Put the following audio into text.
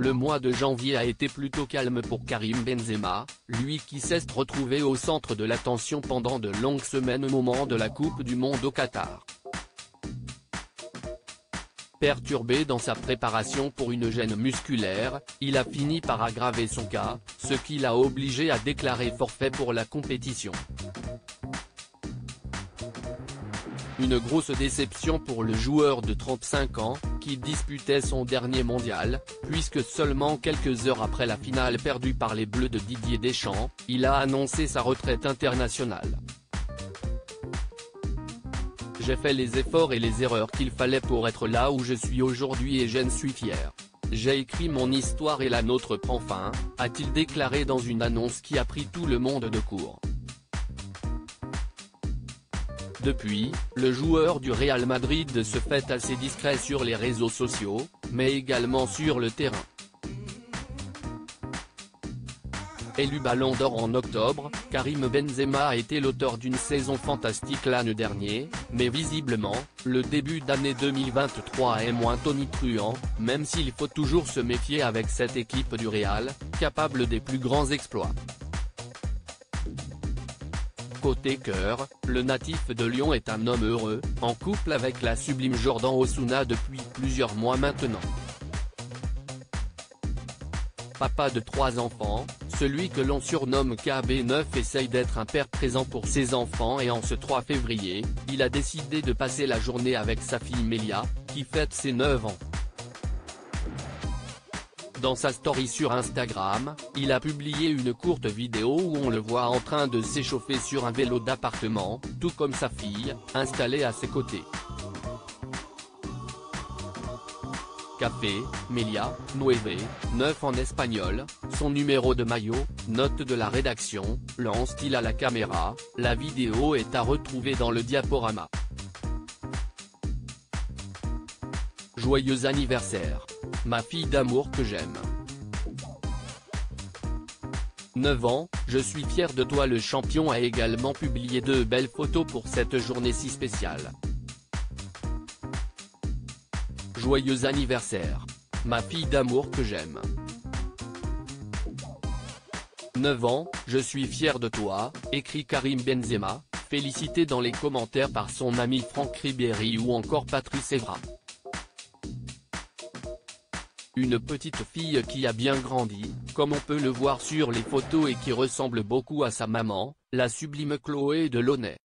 le mois de janvier a été plutôt calme pour Karim Benzema, lui qui s'est retrouvé au centre de l'attention pendant de longues semaines au moment de la Coupe du Monde au Qatar. Perturbé dans sa préparation pour une gêne musculaire, il a fini par aggraver son cas, ce qui l'a obligé à déclarer forfait pour la compétition. Une grosse déception pour le joueur de 35 ans, qui disputait son dernier mondial, puisque seulement quelques heures après la finale perdue par les Bleus de Didier Deschamps, il a annoncé sa retraite internationale. J'ai fait les efforts et les erreurs qu'il fallait pour être là où je suis aujourd'hui et j'en suis fier. J'ai écrit mon histoire et la nôtre prend fin, a-t-il déclaré dans une annonce qui a pris tout le monde de court. Depuis, le joueur du Real Madrid se fait assez discret sur les réseaux sociaux, mais également sur le terrain. Élu Ballon d'Or en octobre, Karim Benzema a été l'auteur d'une saison fantastique l'année dernière, mais visiblement, le début d'année 2023 est moins tonitruant, même s'il faut toujours se méfier avec cette équipe du Real, capable des plus grands exploits. Côté cœur, le natif de Lyon est un homme heureux, en couple avec la sublime Jordan Osuna depuis plusieurs mois maintenant. Papa de 3 enfants, celui que l'on surnomme KB9 essaye d'être un père présent pour ses enfants et en ce 3 février, il a décidé de passer la journée avec sa fille Melia, qui fête ses 9 ans. Dans sa story sur Instagram, il a publié une courte vidéo où on le voit en train de s'échauffer sur un vélo d'appartement, tout comme sa fille, installée à ses côtés. Café, Melia, 9 en espagnol, son numéro de maillot, note de la rédaction, lance-t-il à la caméra, la vidéo est à retrouver dans le diaporama. Joyeux anniversaire. Ma fille d'amour que j'aime. 9 ans, je suis fier de toi. Le champion a également publié 2 belles photos pour cette journée si spéciale. Joyeux anniversaire. Ma fille d'amour que j'aime. 9 ans, je suis fier de toi, écrit Karim Benzema, félicité dans les commentaires par son ami Franck Ribéry ou encore Patrice Evra. Une petite fille qui a bien grandi, comme on peut le voir sur les photos et qui ressemble beaucoup à sa maman, la sublime Chloé Delaunay.